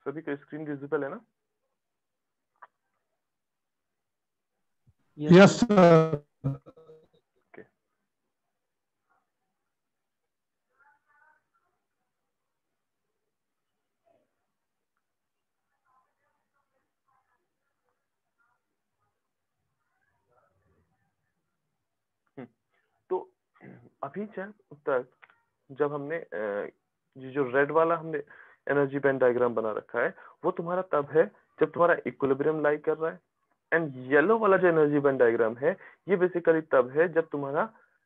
सभी को screen visible है ना? Yes sir. ओके। तो अभी तक जब हमने ये जो रेड वाला हमने एनर्जी बैंड डायग्राम बना रखा है वो तुम्हारा तब है जब तुम्हारा इक्विलिब्रियम लाई कर रहा है, एंड येलो वाला जो एनर्जी बैंड डायग्राम है ये बेसिकली तब है जब तुम्हारा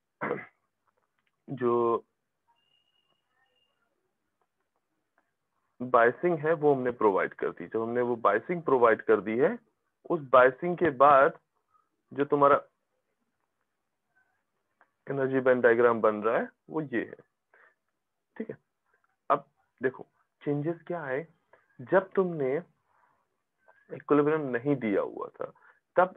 जो बायसिंग है वो हमने प्रोवाइड कर दी। जब हमने वो बायसिंग प्रोवाइड कर दी है, उस बायसिंग के बाद जो तुम्हारा एनर्जी बैंड डायग्राम बन रहा है वो ये है। ठीक है, अब देखो चेंजेस क्या है। जब तुमने इक्विलिब्रियम नहीं दिया हुआ था तब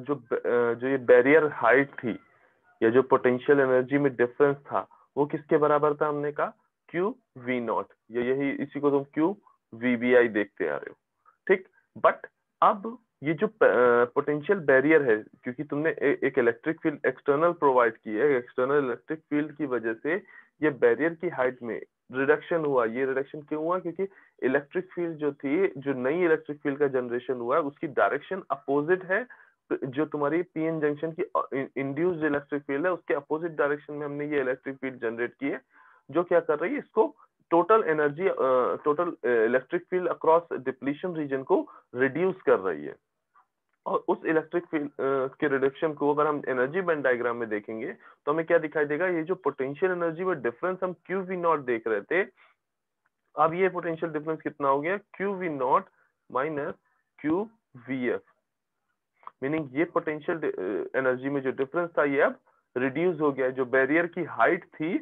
जो ये बैरियर हाइट थी या जो पोटेंशियल एनर्जी में डिफरेंस था वो किसके बराबर था? हमने कहा क्यू वी नॉट, या यही इसी को तुम क्यू वी बी आई देखते आ रहे हो। ठीक, बट अब ये जो पोटेंशियल बैरियर है, क्योंकि तुमने एक इलेक्ट्रिक फील्ड एक्सटर्नल प्रोवाइड की है, एक्सटर्नल इलेक्ट्रिक फील्ड की वजह से ये बैरियर की हाइट में रिडक्शन हुआ। ये रिडक्शन क्यों हुआ? क्योंकि इलेक्ट्रिक फील्ड जो थी, जो नई इलेक्ट्रिक फील्ड का जनरेशन हुआ है उसकी डायरेक्शन अपोजिट है। जो तुम्हारी पीएन जंक्शन की इंड्यूस्ड इलेक्ट्रिक फील्ड है उसके अपोजिट डायरेक्शन में हमने ये इलेक्ट्रिक फील्ड जनरेट की है, जो क्या कर रही है, इसको total energy, total electric field across depletion region को रिड्यूस कर रही है। और उस इलेक्ट्रिक फील्ड के रिडक्शन को अगर हम एनर्जी बैंड डायग्राम में देखेंगे तो हमें क्या दिखाई देगा? ये जो पोटेंशियल एनर्जी में डिफरेंस हम क्यू वी नॉट देख रहे थे, अब ये पोटेंशियल डिफरेंस कितना हो गया? Q V naught minus Q V F. Meaning ये पोटेंशियल एनर्जी में जो डिफरेंस था ये अब रिड्यूस हो गया है। जो बैरियर की हाइट थी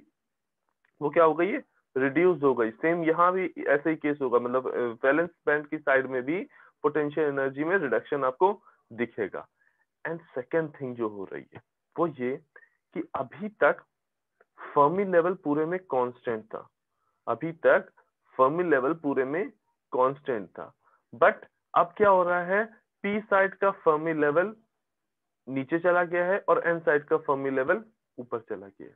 वो क्या हो गई है? रिड्यूस हो गई। सेम यहाँ भी ऐसे ही केस होगा, मतलब वैलेंस बैंड की साइड में भी पोटेंशियल एनर्जी में रिडक्शन आपको दिखेगा। एंड सेकेंड थिंग जो हो रही है वो ये कि अभी तक फर्मी लेवल पूरे में कांस्टेंट था। अभी तक फर्मी लेवल पूरे में कांस्टेंट था, बट अब क्या हो रहा है? पी साइड का फर्मी लेवल नीचे चला गया है और एन साइड का फर्मी लेवल ऊपर चला गया है।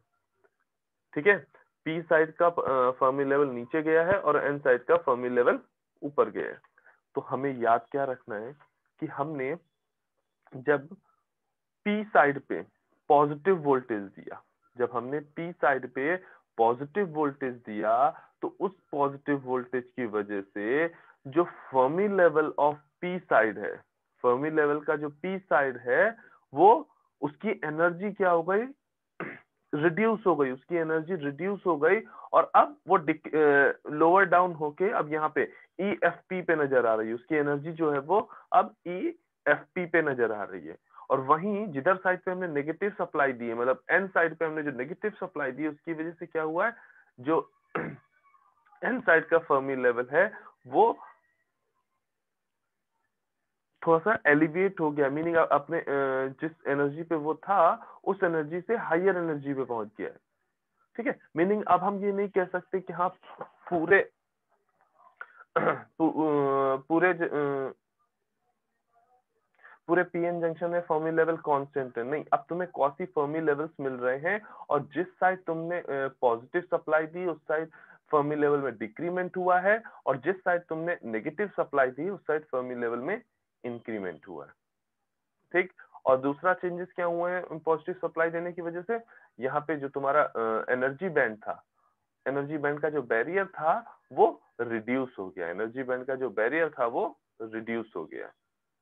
ठीक है, पी साइड का फर्मी लेवल नीचे गया है और एन साइड का फर्मी लेवल ऊपर गया है। तो हमें याद क्या रखना है कि हमने जब पी साइड पे पॉजिटिव वोल्टेज दिया, जब हमने पी साइड पे पॉजिटिव वोल्टेज दिया तो उस पॉजिटिव वोल्टेज की वजह से जो Fermi level of P side है, फर्मी लेवल का जो पी साइड है वो उसकी एनर्जी क्या हो गई? रिड्यूस हो गई। उसकी एनर्जी रिड्यूस हो गई और अब वो लोअर डाउन होके अब यहाँ पे ई एफ पी पे नजर आ रही है। उसकी एनर्जी जो है वो अब ई एफ पी पे नजर आ रही है। और वहीं जिधर साइड पे हमने नेगेटिव सप्लाई दी है, मतलब एन साइड पे हमने जो नेगेटिव सप्लाई दी है उसकी वजह से क्या हुआ है? जो एन साइड का फर्मी लेवल है वो थोड़ा सा एलिवेट हो गया। मीनिंग अपने जिस एनर्जी पे वो था उस एनर्जी से हायर एनर्जी पे पहुंच गया है। ठीक है, मीनिंग अब हम ये नहीं कह सकते कि हाँ पूरे पूरे पूरे पीएन जंक्शन में फर्मी लेवल कांस्टेंट है। नहीं, अब तुम्हें क्वासी फर्मी लेवल्स मिल रहे हैं और जिस साइड तुमने पॉजिटिव सप्लाई दी उस साइड फर्मी लेवल में डिक्रीमेंट हुआ है और जिस साइड तुमने नेगेटिव सप्लाई दी उस साइड फर्मी लेवल में इंक्रीमेंट हुआ है। ठीक, और दूसरा चेंजेस क्या हुए हैं पॉजिटिव सप्लाई देने की वजह से? यहाँ पे जो तुम्हारा एनर्जी बैंड था, एनर्जी बैंड का जो बैरियर था वो रिड्यूस हो गया। एनर्जी बैंड का जो बैरियर था वो रिड्यूस हो गया।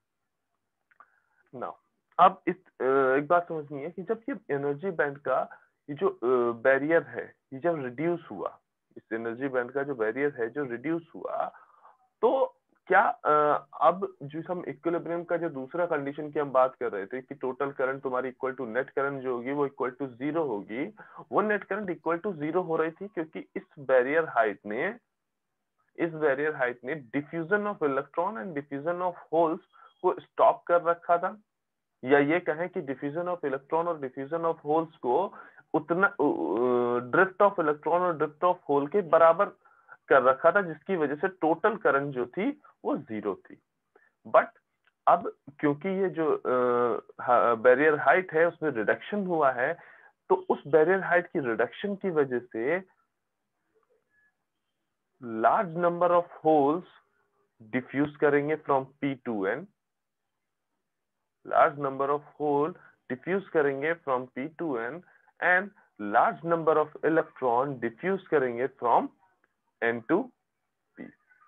ना अब इस एक बात समझनी है कि जब ये एनर्जी बैंड का ये जो बैरियर है ये जब रिड्यूस हुआ, इस एनर्जी बैंड का जो बैरियर है जो रिड्यूस हुआ, तो क्या अब जो हम इक्विलिब्रियम का जो दूसरा कंडीशन की हम बात कर रहे थे कि टोटल करंट तुम्हारी इक्वल टू नेट करंट जो होगी वो इक्वल टू जीरो होगी, वो net current equal to zero हो रही थी क्योंकि इस बैरियर हाइट ने diffusion of electron and diffusion of holes को स्टॉप कर रखा था। या ये कहें कि डिफ्यूजन ऑफ इलेक्ट्रॉन और डिफ्यूजन ऑफ होल्स को उतना ड्रिफ्ट ऑफ इलेक्ट्रॉन और ड्रिफ्ट ऑफ होल के बराबर कर रखा था, जिसकी वजह से टोटल करंट जो थी वो 0 थी। बट अब क्योंकि ये जो बैरियर हाइट है उसमें रिडक्शन हुआ है, तो उस बैरियर हाइट की रिडक्शन की वजह से large number of holes diffuse करेंगे from P to N, large number of hole diffuse करेंगे from P to N and large number of electron diffuse करेंगे from N to P.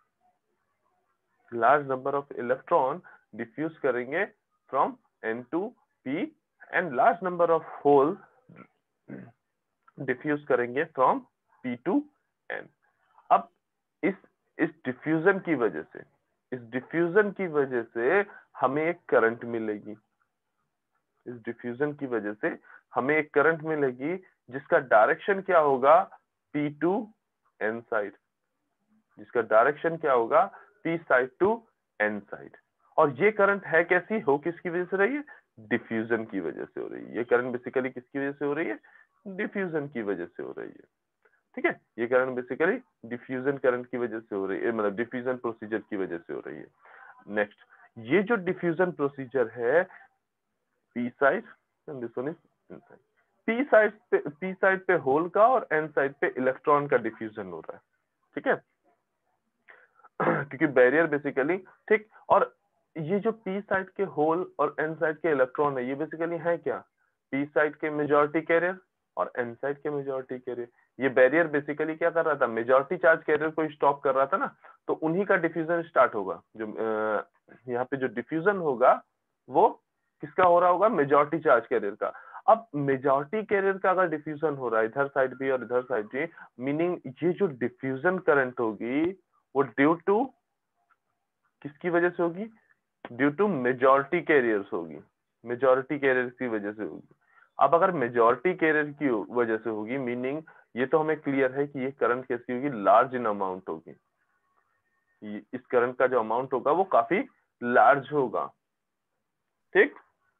large number of electron diffuse करेंगे from N to P and large number of hole diffuse करेंगे from P to N. अब इस diffusion की वजह से, इस diffusion की वजह से हमें एक करंट मिलेगी, इस डिफ्यूजन की वजह से हमें एक करंट मिलेगी जिसका डायरेक्शन क्या होगा, P to N साइड, जिसका डायरेक्शन क्या होगा, P side to N side. और ये करंट है कैसी, हो किसकी वजह से रही है, डिफ्यूजन की वजह से हो रही है। ये करंट बेसिकली किसकी वजह से हो रही है, डिफ्यूजन की वजह से हो रही है। ठीक है, ये करंट बेसिकली डिफ्यूजन करंट की वजह से हो रही है, मतलब डिफ्यूजन प्रोसीजर की वजह से हो रही है। नेक्स्ट, ये जो डिफ्यूजन प्रोसीजर है P side and this one is N side, P side पे होल का और N साइड पे इलेक्ट्रॉन का डिफ्यूजन हो रहा है। ठीक है क्योंकि बैरियर बेसिकली, ठीक, और ये जो P साइड के होल और N साइड के इलेक्ट्रॉन है, ये बेसिकली है क्या, P साइड के मेजॉरिटी कैरियर और N साइड के मेजॉरिटी कैरियर। ये बैरियर बेसिकली क्या कर रहा था, मेजॉरिटी चार्ज कैरियर को स्टॉप कर रहा था ना, तो उन्हीं का डिफ्यूजन स्टार्ट होगा। जो यहाँ पे जो डिफ्यूजन होगा वो किसका हो रहा होगा, मेजॉरिटी चार्ज कैरियर का। अब मेजॉरिटी कैरियर का अगर डिफ्यूजन हो रहा है इधर साइड भी और इधर साइड भी, मीनिंग ये जो डिफ्यूजन करंट होगी वो ड्यू टू किसकी वजह से होगी, ड्यू टू मेजॉरिटी कैरियर्स होगी, मेजॉरिटी कैरियर की वजह से होगी। अब अगर मेजॉरिटी कैरियर की वजह से होगी, मीनिंग ये तो हमें क्लियर है कि ये करंट कैसी होगी, लार्ज इन अमाउंट होगी। इस करंट का जो अमाउंट होगा वो काफी लार्ज होगा। ठीक,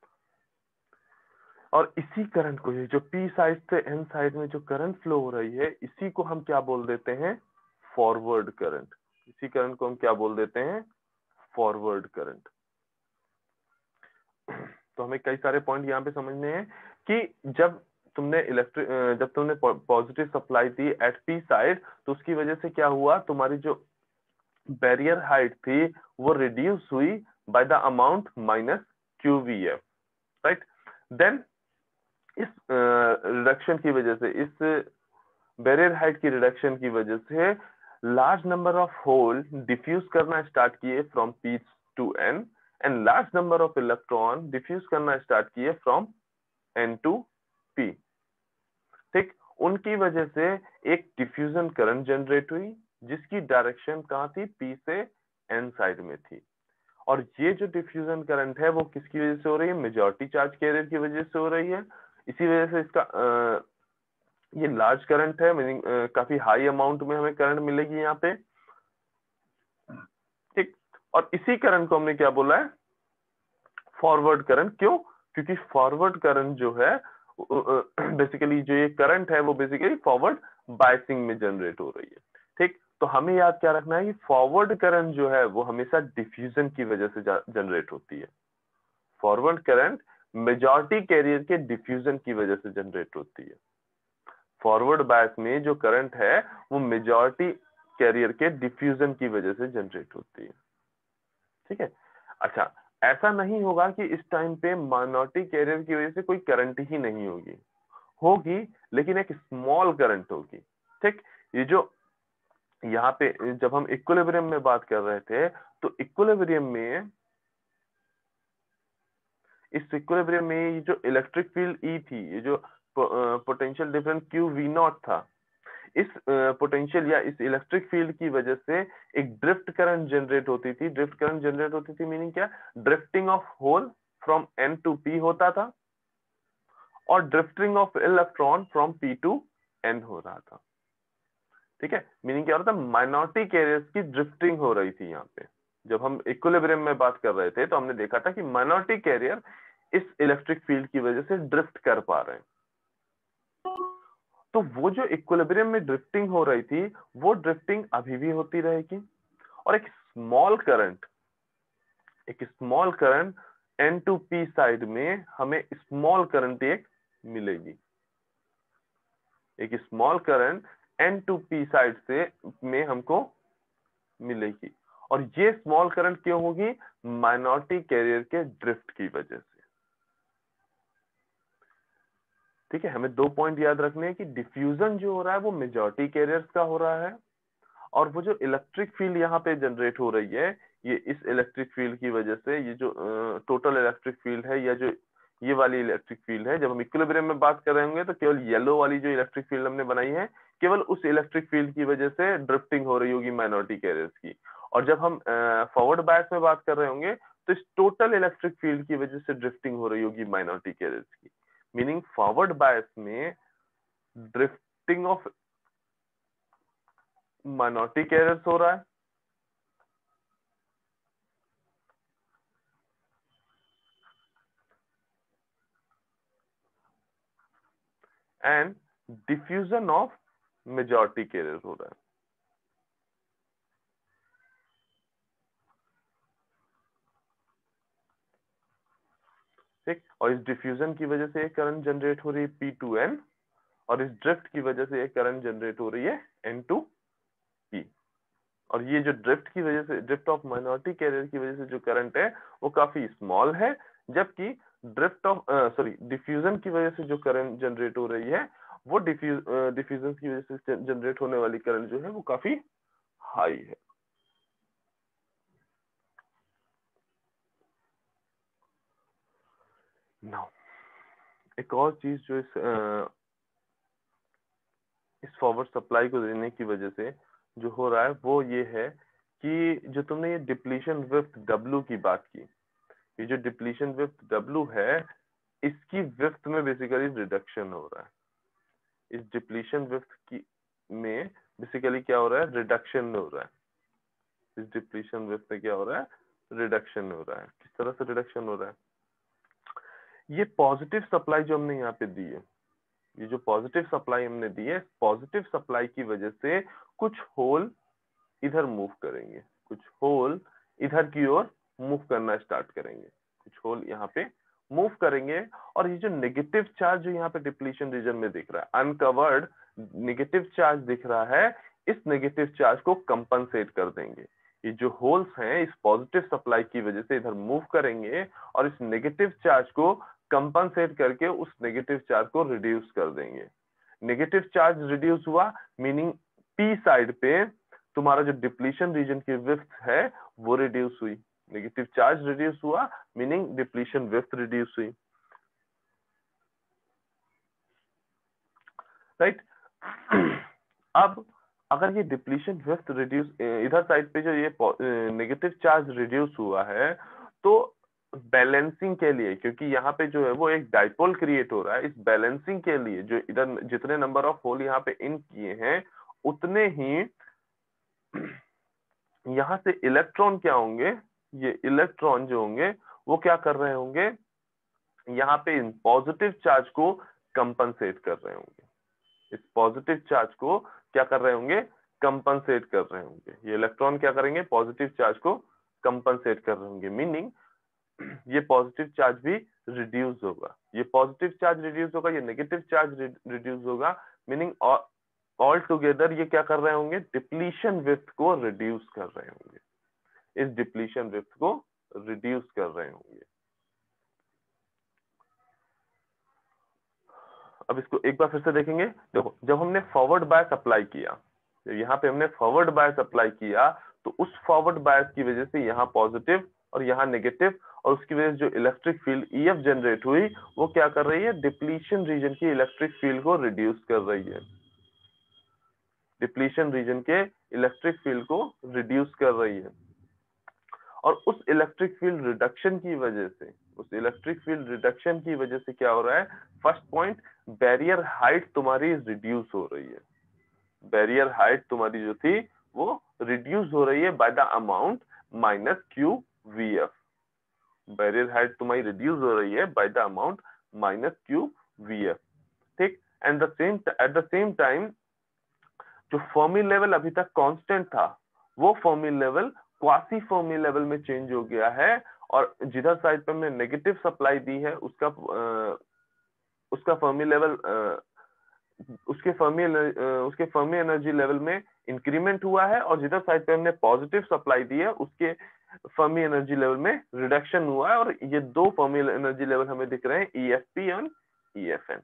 और इसी करंट को, ये जो P साइड से N साइड में जो करंट फ्लो हो रही है, इसी को हम क्या बोल देते हैं, फॉरवर्ड करंट। इसी करंट को हम क्या बोल देते हैं, फॉरवर्ड करंट। तो हमें कई सारे पॉइंट यहाँ पे समझने हैं कि जब तुमने पॉजिटिव सप्लाई दी एट P साइड, तो उसकी वजह से क्या हुआ, तुम्हारी जो बैरियर हाइट थी वो रिड्यूस हुई by the amount minus QVF, right. Then इस रिडक्शन की वजह से, इस बैरियर हाइट की रिडक्शन की वजह से large number of hole diffuse करना स्टार्ट किए from P to N and large number of electron diffuse करना स्टार्ट किए फ्रॉम N to P। ठीक, उनकी वजह से एक डिफ्यूजन करंट जनरेट हुई जिसकी डायरेक्शन कहाँ थी, P से N साइड में थी। और ये जो डिफ्यूजन करंट है वो किसकी वजह से हो रही है, मेजॉरिटी चार्ज कैरियर की वजह से हो रही है। इसी वजह से इसका ये लार्ज करंट है, मीनिंग काफी हाई अमाउंट में हमें करंट मिलेगी यहाँ पे। ठीक, और इसी करंट को हमने क्या बोला है, फॉरवर्ड करंट। क्यों, क्योंकि फॉरवर्ड करंट जो है बेसिकली जो ये करंट है वो बेसिकली फॉरवर्ड बायसिंग में जनरेट हो रही है। ठीक, तो हमें याद क्या रखना है कि फॉरवर्ड करंट जो है वो हमेशा डिफ्यूजन की वजह से जनरेट होती है। फॉरवर्ड करंट मेजॉरिटी कैरियर के डिफ्यूजन की वजह से जनरेट होती है। फॉरवर्ड बायस में जो करंट है वो मेजॉरिटी कैरियर के डिफ्यूजन की वजह से जनरेट होती है। ठीक है, अच्छा, ऐसा नहीं होगा कि इस टाइम पे माइनॉरिटी कैरियर की वजह से कोई करंट ही नहीं होगी, होगी लेकिन एक स्मॉल करंट होगी। ठीक, ये जो यहाँ पे जब हम इक्विलिब्रियम में बात कर रहे थे, तो इक्विलिब्रियम में, इस इक्विलिब्रियम में ये जो इलेक्ट्रिक फील्ड E थी, ये जो पोटेंशियल डिफरेंस QV0 था, इस पोटेंशियल या इस इलेक्ट्रिक फील्ड की वजह से एक ड्रिफ्ट करंट जनरेट होती थी। ड्रिफ्ट करंट जनरेट होती थी मीनिंग क्या, drifting of hole from N to P होता था और drifting of electron from P to N हो रहा था। ठीक है, मीनिंग क्या हो रहा था, माइनॉरिटी कैरियर्स की ड्रिफ्टिंग हो रही थी। यहाँ पे जब हम इक्विलिब्रियम में बात कर रहे थे तो हमने देखा था कि माइनॉरिटी कैरियर इस इलेक्ट्रिक फील्ड की वजह से ड्रिफ्ट कर पा रहे हैं। तो वो जो इक्विलिब्रियम में ड्रिफ्टिंग हो रही थी वो ड्रिफ्टिंग अभी भी होती रहेगी, और एक स्मॉल करंट N2P साइड में हमें स्मॉल करंट एक मिलेगी, एक स्मॉल करंट N2P साइड से में हमको मिलेगी। और ये स्मॉल करंट क्यों होगी? माइनॉरिटी कैरियर के ड्रिफ्ट की वजह से। ठीक है, हमें 2 पॉइंट याद रखने हैं कि डिफ्यूजन जो हो रहा है वो मेजॉरिटी कैरियर्स का हो रहा है, और वो जो इलेक्ट्रिक फील्ड यहाँ पे जनरेट हो रही है ये इस इलेक्ट्रिक फील्ड की वजह से, ये जो टोटल इलेक्ट्रिक फील्ड है या जो ये वाली इलेक्ट्रिक फील्ड है, जब हम इक्विलिब्रियम में बात कर रहे होंगे तो केवल येलो वाली जो इलेक्ट्रिक फील्ड हमने बनाई है केवल उस इलेक्ट्रिक फील्ड की वजह से ड्रिफ्टिंग हो रही होगी माइनॉरिटी कैरियर्स की। और जब हम फॉरवर्ड बायस में बात कर रहे होंगे तो इस टोटल इलेक्ट्रिक फील्ड की वजह से ड्रिफ्टिंग हो रही होगी माइनॉरिटी कैरियर्स की। मीनिंग फॉरवर्ड बायस में ड्रिफ्टिंग ऑफ माइनॉरिटी कैरियर्स हो रहा है, and diffusion of majority carrier हो रहा है। ठीक, और इस डिफ्यूजन की वजह से एक करंट जनरेट हो रही है P2N, और इस ड्रिफ्ट की वजह से एक करंट जनरेट हो रही है N2P। और ये जो ड्रिफ्ट की वजह से, ड्रिफ्ट ऑफ माइनॉरिटी कैरियर की वजह से जो करंट है वो काफी स्मॉल है, जबकि डिफ्यूजन की वजह से जो करंट जनरेट हो रही है वो डिफ्यूजन की वजह से जनरेट होने वाली करंट जो है वो काफी हाई है। नाउ एक और चीज जो इस फॉरवर्ड सप्लाई को देने की वजह से जो हो रहा है वो ये है कि जो तुमने ये डिप्लीशन विड्थ W की बात की, ये जो डिप्लीशन विड्थ W है इसकी विड्थ में बेसिकली रिडक्शन हो रहा है। इस डिप्लीशन विड्थ की में बेसिकली क्या हो रहा है? रिडक्शन हो रहा है। इस डिप्लीशन विड्थ में क्या हो रहा है? रिडक्शन हो रहा है। किस तरह से रिडक्शन हो रहा है? ये पॉजिटिव सप्लाई जो हमने यहाँ पे दी है, ये जो पॉजिटिव सप्लाई हमने दी है, पॉजिटिव सप्लाई की वजह से कुछ होल इधर मूव करेंगे, कुछ होल इधर की ओर मूव करना स्टार्ट करेंगे, कुछ होल यहाँ पे मूव करेंगे। और ये जो नेगेटिव चार्ज जो यहाँ पे डिप्लीशन रीजन में दिख रहा है, अनकवर्ड नेगेटिव चार्ज दिख रहा है, इस नेगेटिव चार्ज को कंपनसेट कर देंगे। ये जो होल्स हैं इस पॉजिटिव सप्लाई की वजह से इधर मूव करेंगे और इस नेगेटिव चार्ज को कंपनसेट करके उस नेगेटिव चार्ज को रिड्यूस कर देंगे। नेगेटिव चार्ज रिड्यूस हुआ मीनिंग पी साइड पे तुम्हारा जो डिप्लीशन रीजन की विड्थ है वो रिड्यूस हुई। नेगेटिव चार्ज रिड्यूस हुआ मीनिंग डिप्लीशन विड्थ रिड्यूस हुई, राइट। अब अगर ये डिप्लीशन विड्थ रिड्यूस, इधर साइड पे जो ये नेगेटिव चार्ज रिड्यूस हुआ है तो बैलेंसिंग के लिए, क्योंकि यहाँ पे जो है वो एक डाइपोल क्रिएट हो रहा है, इस बैलेंसिंग के लिए जो इधर जितने नंबर ऑफ होल यहाँ पे इन किए हैं उतने ही यहाँ से इलेक्ट्रॉन क्या होंगे, ये इलेक्ट्रॉन जो होंगे वो क्या कर रहे होंगे, यहाँ पे इन पॉजिटिव चार्ज को कंपनसेट कर रहे होंगे। इस पॉजिटिव चार्ज को क्या कर रहे होंगे? कंपनसेट कर रहे होंगे। ये इलेक्ट्रॉन क्या करेंगे? पॉजिटिव चार्ज को कंपनसेट कर रहे होंगे, मीनिंग ये पॉजिटिव चार्ज भी रिड्यूस होगा। ये पॉजिटिव चार्ज रिड्यूस होगा, ये नेगेटिव चार्ज रिड्यूस होगा, मीनिंग ऑल टुगेदर ये क्या कर रहे होंगे? डिप्लीशन विड्थ को रिड्यूस कर रहे होंगे। इस डिप्लीशन विड्थ को रिड्यूस कर रहे होंगे। अब इसको एक बार फिर से देखेंगे। देखो, जब हमने फॉरवर्ड बायस अप्लाई किया, यहाँ पे हमने फॉरवर्ड बायस अप्लाई किया तो उस फॉरवर्ड बायस की वजह से यहाँ पॉजिटिव और यहाँ नेगेटिव, और उसकी वजह से जो इलेक्ट्रिक फील्ड ईएफ जनरेट हुई वो क्या कर रही है? डिप्लीशन रीजन की इलेक्ट्रिक फील्ड को रिड्यूस कर रही है। डिप्लीशन रीजन के इलेक्ट्रिक फील्ड को रिड्यूस कर रही है। और उस इलेक्ट्रिक फील्ड रिडक्शन की वजह से, उस इलेक्ट्रिक फील्ड रिडक्शन की वजह से क्या हो रहा है? फर्स्ट पॉइंट, बैरियर हाइट तुम्हारी रिड्यूस हो रही है। बैरियर हाइट तुम्हारी जो थी वो रिड्यूस हो रही है by the amount minus Q V F. Barrier height तुम्हारी रिड्यूस हो रही है by the amount minus Q V F. ठीक, and at the same time जो फर्मी लेवल अभी तक कांस्टेंट था वो Fermi level quasi Fermi level में चेंज हो गया है, और जिधर साइड पे हमने नेगेटिव सप्लाई दी है उसका फर्मी लेवल उसके फर्मी एनर्जी लेवल में इंक्रीमेंट हुआ है, और जिधर साइड पे हमने पॉजिटिव सप्लाई दी है उसके फर्मी एनर्जी लेवल में रिडक्शन हुआ है। और ये दो फर्मी एनर्जी लेवल हमें दिख रहे हैं, EFP और EFN।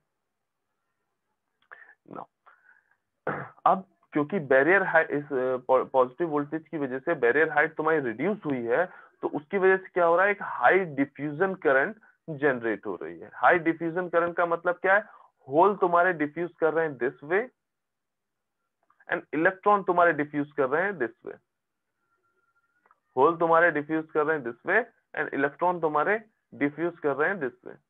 अब क्योंकि बैरियर हाइट इस पॉजिटिव वोल्टेज की वजह से बैरियर हाइट तुम्हारी रिड्यूस हुई है, तो उसकी वजह से क्या हो रहा है, एक हाई डिफ्यूजन करंट जनरेट हो रही है। हाई डिफ्यूजन करंट का मतलब क्या है, होल तुम्हारे डिफ्यूज कर रहे हैं दिस वे एंड इलेक्ट्रॉन तुम्हारे डिफ्यूज कर रहे हैं दिस वे। होल तुम्हारे डिफ्यूज कर रहे हैं दिस वे एंड इलेक्ट्रॉन तुम्हारे डिफ्यूज कर रहे हैं दिस वे।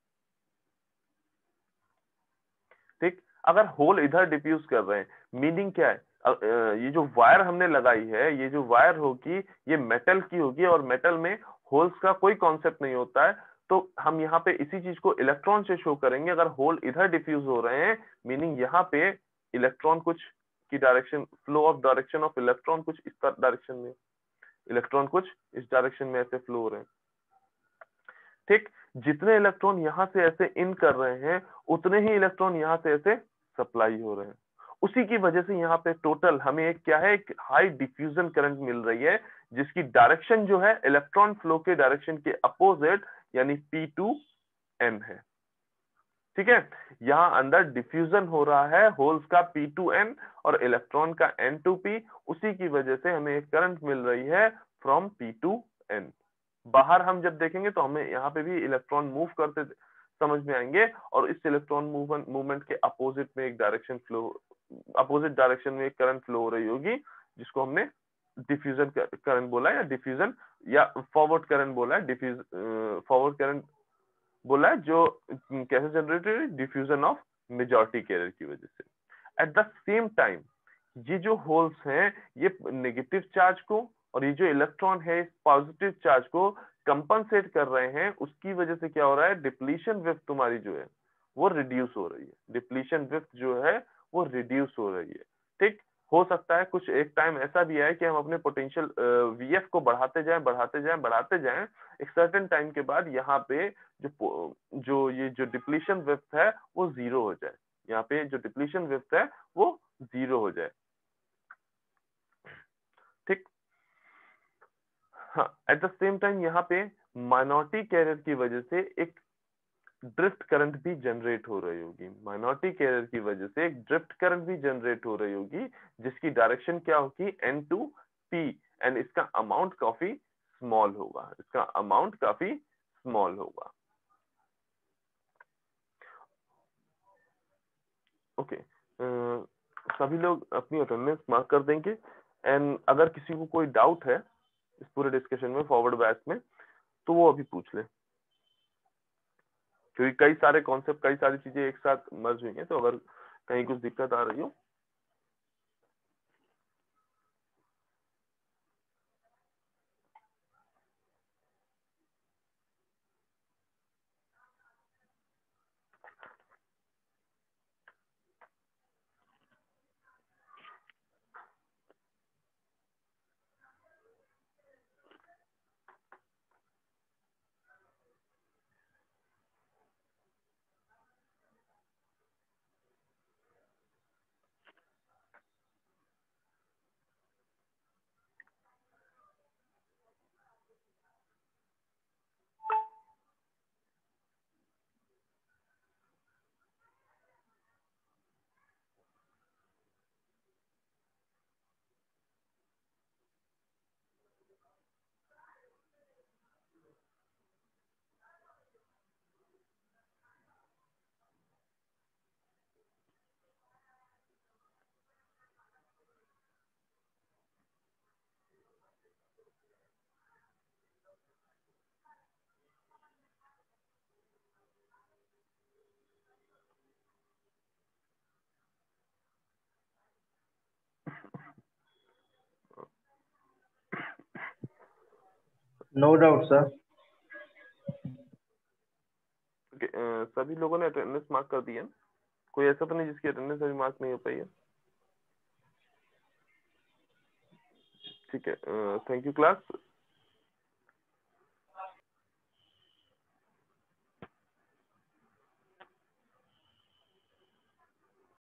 ठीक, अगर होल इधर डिफ्यूज कर रहे हैं मीनिंग क्या है, ये जो वायर हमने लगाई है, ये जो वायर होगी ये मेटल की होगी, और मेटल में होल्स का कोई कॉन्सेप्ट नहीं होता है, तो हम यहाँ पे इसी चीज को इलेक्ट्रॉन से शो करेंगे। अगर होल इधर डिफ्यूज हो रहे हैं मीनिंग यहाँ पे इलेक्ट्रॉन कुछ की direction, flow of direction of electron कुछ इस डायरेक्शन में, इलेक्ट्रॉन कुछ इस डायरेक्शन में ऐसे फ्लो हो रहे हैं। ठीक, जितने इलेक्ट्रॉन यहां से ऐसे इन कर रहे हैं उतने ही इलेक्ट्रॉन यहां से ऐसे सप्लाई हो रहे हैं। उसी की वजह से यहाँ पे टोटल हमें एक क्या है, एक हाई डिफ्यूजन करंट मिल रही है, जिसकी डायरेक्शन जो है इलेक्ट्रॉन फ्लो के डायरेक्शन के अपोजिट यानी P2N है। ठीक है, यहाँ अंदर डिफ्यूजन हो रहा है होल्स का P2N और इलेक्ट्रॉन का N2P, उसी की वजह से हमें एक करंट मिल रही है फ्रॉम P2N। बाहर हम जब देखेंगे तो हमें यहाँ पे भी इलेक्ट्रॉन मूव करते समझ में आएंगे, और इस इलेक्ट्रॉन मूवमेंट के अपोजिट में एक डायरेक्शन फ्लो, अपोजिट डायरेक्शन में एक करंट फ्लो हो रही होगी, जिसको हमने डिफ्यूजन करंट बोला या डिफ्यूजन या फॉरवर्ड करंट बोला है। फॉरवर्ड करंट बोला है जो कैसे जनरेट है, डिफ्यूजन ऑफ मेजॉरिटी कैरियर की वजह से। एट द सेम टाइम ये जो होल्स हैं ये नेगेटिव चार्ज को और ये जो इलेक्ट्रॉन है इस पॉजिटिव चार्ज को कंपनसेट कर रहे हैं, उसकी वजह से क्या हो रहा है, डिप्लीशन विड्थ तुम्हारी जो है वो रिड्यूस हो रही है। डिप्लीशन विड्थ जो है वो रिड्यूस हो रही है। ठीक, हो सकता है कुछ एक टाइम ऐसा भी आए कि हम अपने पोटेंशियल VF को बढ़ाते जाएं, एक सर्टेन टाइम के बाद यहाँ पे जो डिप्लीशन विड्थ है वो जीरो हो जाए, यहाँ पे जो डिप्लीशन विड्थ है वो जीरो हो जाए। ठीक, हाँ, एट द सेम टाइम यहाँ पे माइनॉरिटी कैरियर की वजह से एक ड्रिफ्ट करंट भी जनरेट हो रही होगी। माइनॉरिटी कैरियर की वजह से एक ड्रिफ्ट करंट भी जनरेट हो रही होगी, जिसकी डायरेक्शन क्या होगी, N2P, एंड इसका अमाउंट काफी स्मॉल होगा, इसका अमाउंट काफी स्मॉल होगा। ओके, सभी लोग अपनी अटेंडेंस मार्क कर देंगे, एंड अगर किसी को कोई डाउट है इस पूरे डिस्कशन में फॉरवर्ड बैच में तो वो अभी पूछ ले, क्योंकि कई सारे कॉन्सेप्ट कई सारी चीजें एक साथ मर्ज हुई हैं, तो अगर कहीं कुछ दिक्कत आ रही हो। No doubt sir. सभी लोगों ने अटेंडेंस मार्क कर दी है, कोई ऐसा तो नहीं जिसकी अटेंडेंस अभी मार्क नहीं हो पाई है? ठीक है, थैंक यू क्लास।